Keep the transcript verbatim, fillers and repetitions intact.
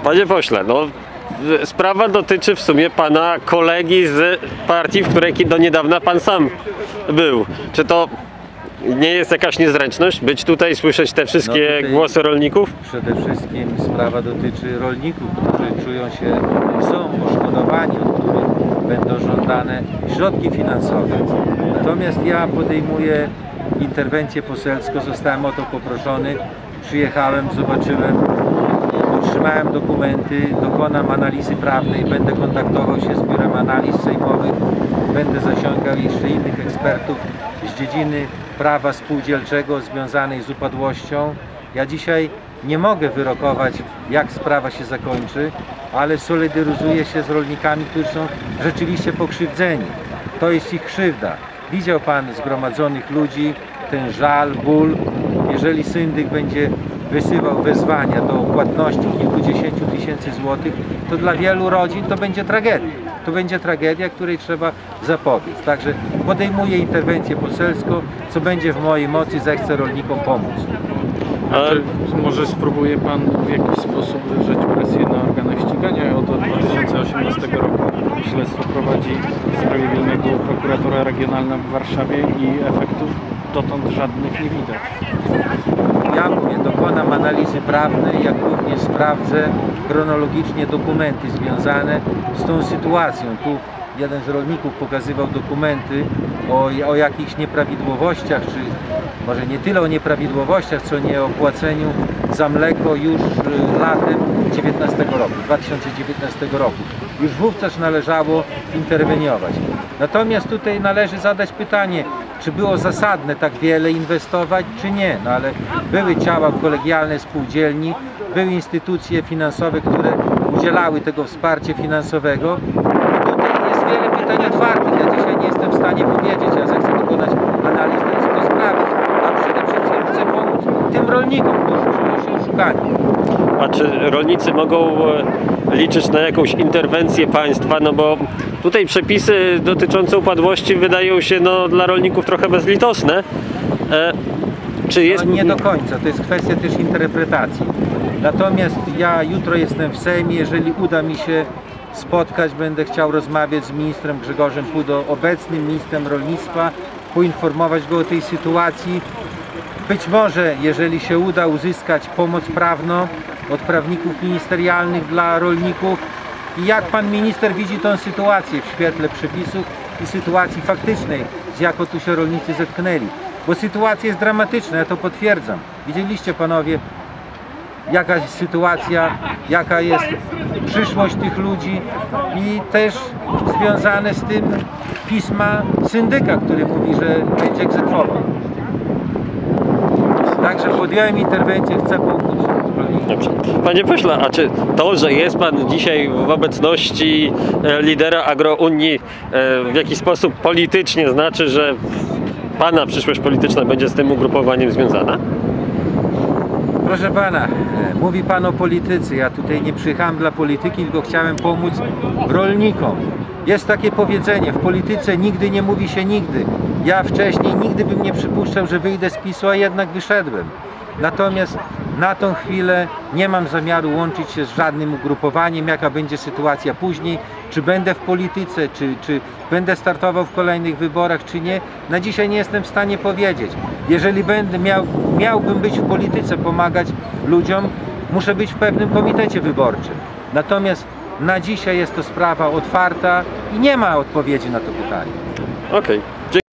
Panie pośle, no sprawa dotyczy w sumie pana kolegi z partii, w której do niedawna pan sam był. Czy to nie jest jakaś niezręczność być tutaj, słyszeć te wszystkie no głosy rolników? Przede wszystkim sprawa dotyczy rolników, którzy czują się, są poszkodowani, od których będą żądane środki finansowe. Natomiast ja podejmuję interwencję poselską, zostałem o to poproszony, przyjechałem, zobaczyłem, otrzymałem dokumenty, dokonam analizy prawnej, będę kontaktował się z Biurem Analiz Sejmowych, będę zasiągał jeszcze innych ekspertów z dziedziny prawa spółdzielczego związanej z upadłością. Ja dzisiaj nie mogę wyrokować, jak sprawa się zakończy, ale solidaryzuję się z rolnikami, którzy są rzeczywiście pokrzywdzeni. To jest ich krzywda. Widział pan zgromadzonych ludzi, ten żal, ból. Jeżeli syndyk będzie wysyłał wezwania do płatności kilkudziesięciu tysięcy złotych, to dla wielu rodzin to będzie tragedia. To będzie tragedia, której trzeba zapobiec. Także podejmuję interwencję poselską, co będzie w mojej mocy, zechcę rolnikom pomóc. A czy może spróbuje pan w jakiś sposób wywrzeć presję na organy ścigania? Od dwa tysiące osiemnastego roku śledztwo prowadzi w sprawie Głównego Prokuratora Regionalna w Warszawie i efektów dotąd żadnych nie widać. Ja mówię, dokonam analizy prawnej, jak również sprawdzę chronologicznie dokumenty związane z tą sytuacją. Tu jeden z rolników pokazywał dokumenty o, o jakichś nieprawidłowościach, czy może nie tyle o nieprawidłowościach, co nie o płaceniu za mleko już latem dziewiętnastego roku, dwa tysiące dziewiętnastego roku. Już wówczas należało interweniować. Natomiast tutaj należy zadać pytanie, czy było zasadne tak wiele inwestować, czy nie. No ale były ciała kolegialne spółdzielni, były instytucje finansowe, które udzielały tego wsparcia finansowego. I tutaj jest wiele pytań otwartych. Ja dzisiaj nie jestem w stanie powiedzieć, ja zechcę dokonać analiz do sprawy, a przede wszystkim chcę pomóc tym rolnikom, którzy czują się oszukani. A czy rolnicy mogą liczyć na jakąś interwencję państwa? No bo tutaj przepisy dotyczące upadłości wydają się no, dla rolników trochę bezlitosne. E, czy jest... No nie do końca, to jest kwestia też interpretacji. Natomiast ja jutro jestem w Sejmie, jeżeli uda mi się spotkać, będę chciał rozmawiać z ministrem Grzegorzem Pudą, obecnym ministrem rolnictwa, poinformować go o tej sytuacji. Być może, jeżeli się uda uzyskać pomoc prawną od prawników ministerialnych dla rolników i jak pan minister widzi tę sytuację w świetle przepisów i sytuacji faktycznej, z jaką tu się rolnicy zetknęli. Bo sytuacja jest dramatyczna, ja to potwierdzam. Widzieliście panowie, jaka jest sytuacja, jaka jest przyszłość tych ludzi i też związane z tym pisma syndyka, który mówi, że będzie egzekwował. Także podjąłem interwencję, chcę pomóc. Dobrze. Panie pośle, a czy to, że jest pan dzisiaj w obecności lidera Agrounii w jakiś sposób politycznie znaczy, że pana przyszłość polityczna będzie z tym ugrupowaniem związana? Proszę pana, mówi pan o polityce. Ja tutaj nie przyjechałem dla polityki, tylko chciałem pomóc rolnikom. Jest takie powiedzenie, w polityce nigdy nie mówi się nigdy. Ja wcześniej nigdy bym nie przypuszczał, że wyjdę z PiSu, a jednak wyszedłem. Natomiast na tą chwilę nie mam zamiaru łączyć się z żadnym ugrupowaniem, jaka będzie sytuacja później, czy będę w polityce, czy, czy będę startował w kolejnych wyborach, czy nie. Na dzisiaj nie jestem w stanie powiedzieć. Jeżeli będę miał, miałbym być w polityce, pomagać ludziom, muszę być w pewnym komitecie wyborczym. Natomiast na dzisiaj jest to sprawa otwarta i nie ma odpowiedzi na to pytanie. Okej.